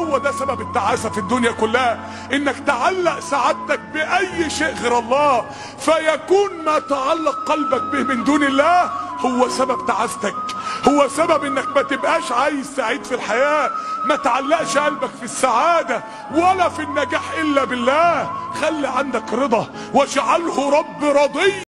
هو ده سبب التعاسة في الدنيا كلها، انك تعلق سعادتك باي شيء غير الله، فيكون ما تعلق قلبك به من دون الله هو سبب تعاستك، هو سبب انك ما تبقاش عايز سعيد في الحياة. ما تعلقش قلبك في السعادة ولا في النجاح الا بالله. خلي عندك رضا، واجعله رب رضي.